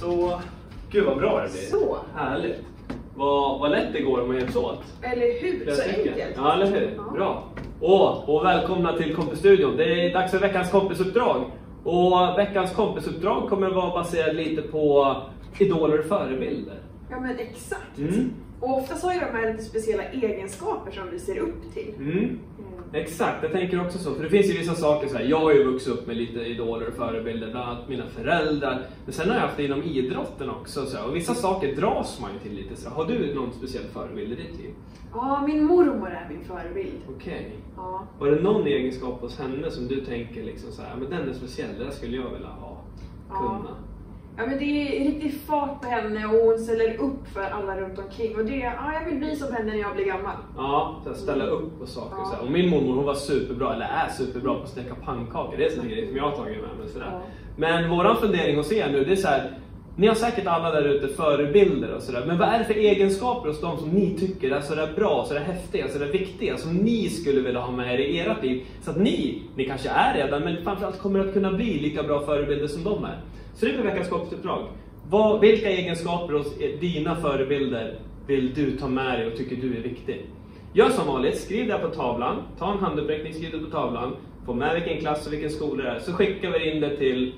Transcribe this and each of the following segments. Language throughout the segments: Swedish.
Så, gud vad bra det blir. Så. Härligt. Vad lätt det går om man hjälps åt. Eller hur? Så enkelt. Ja, eller hur? Ja. Bra. Och välkomna till Kompisstudion. Det är dags för veckans kompisuppdrag. Och veckans kompisuppdrag kommer att vara baserat lite på idoler och förebilder. Ja, men exakt. Och ofta så har ju de här lite speciella egenskaper som vi ser upp till. Exakt, jag tänker också så. För det finns ju vissa saker så här. Jag har ju vuxit upp med lite idoler och förebilder, bland annat mina föräldrar. Men sen har jag haft det inom idrotten också. Så här. Och vissa saker dras man ju till lite så här. Har du någon speciell förebild i ditt liv? Ja, min mormor är min förebild. Okej. Ja. Var det någon egenskap hos henne som du tänker liksom så här, men den är speciell, det där skulle jag vilja ha, kunna? Ja, men det är riktigt fart på henne och hon ställer upp för alla runt omkring. Och det, jag vill bli som henne när jag blir gammal. Ja, så ställa upp på saker. Så här. Och min mormor, hon var superbra, eller är superbra på att steka pannkakor. Det är såna grejer som jag har tagit med mig. Sådär. Men våran fundering hos er nu, det är så här. Ni har säkert alla där ute förebilder och sådär. Men vad är det för egenskaper hos dem som ni tycker är sådär bra, sådär häftiga, sådär viktiga, som ni skulle vilja ha med er i ert liv? Så att ni kanske är redan, men framförallt kommer att kunna bli lika bra förebilder som de är. Så det är veckans kompisuppdrag. Vilka egenskaper hos dina förebilder vill du ta med dig och tycker du är viktig? Gör som vanligt, skriv det på tavlan. Ta en handuppräckning, skriv det på tavlan. Få med vilken klass och vilken skola det är. Så skickar vi in det till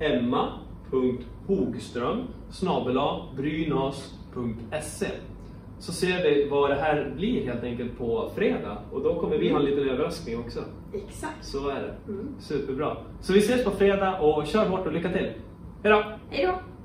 emma.hogström@brynäs.se. Så ser vi vad det här blir helt enkelt på fredag. Och då kommer vi ha en liten överraskning också. Exakt. Så är det. Superbra. Så vi ses på fredag och kör hårt och lycka till. Hej då! Hej då!